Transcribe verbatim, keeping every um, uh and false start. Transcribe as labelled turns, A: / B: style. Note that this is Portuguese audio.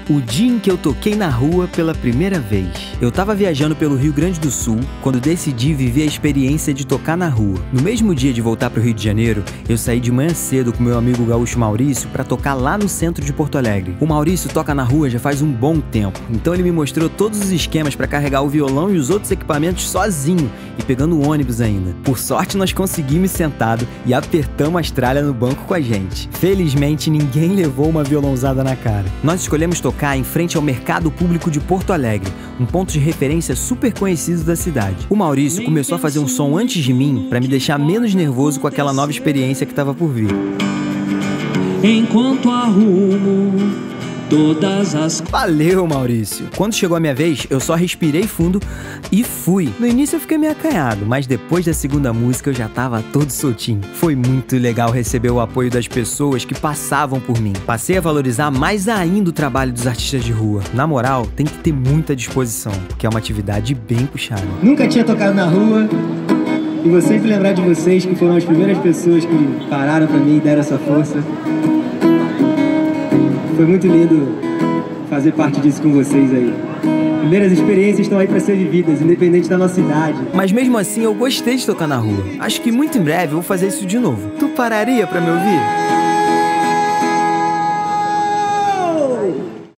A: O dia em que eu toquei na rua pela primeira vez. Eu tava viajando pelo Rio Grande do Sul quando decidi viver a experiência de tocar na rua. No mesmo dia de voltar pro Rio de Janeiro, eu saí de manhã cedo com meu amigo gaúcho Maurício pra tocar lá no centro de Porto Alegre. O Maurício toca na rua já faz um bom tempo, então ele me mostrou todos os esquemas pra carregar o violão e os outros equipamentos sozinho e pegando o ônibus ainda. Por sorte nós conseguimos sentado e apertamos as tralhas no banco com a gente. Felizmente ninguém levou uma violãozada na cara. Nós escolhemos tocar em frente ao Mercado Público de Porto Alegre, um ponto de referência super conhecido da cidade. O Maurício começou a fazer um som antes de mim para me deixar menos nervoso com aquela nova experiência que estava por vir.
B: Enquanto arrumo todas as...
A: Valeu, Maurício! Quando chegou a minha vez, eu só respirei fundo e fui. No início eu fiquei meio acanhado, mas depois da segunda música eu já tava todo soltinho. Foi muito legal receber o apoio das pessoas que passavam por mim. Passei a valorizar mais ainda o trabalho dos artistas de rua. Na moral, tem que ter muita disposição, porque é uma atividade bem puxada.
C: Nunca tinha tocado na rua e vou sempre lembrar de vocês que foram as primeiras pessoas que pararam pra mim e deram essa força. Foi muito lindo fazer parte disso com vocês aí. Primeiras experiências estão aí para ser vividas, independente da nossa idade.
A: Mas mesmo assim eu gostei de tocar na rua. Acho que muito em breve eu vou fazer isso de novo. Tu pararia pra me ouvir?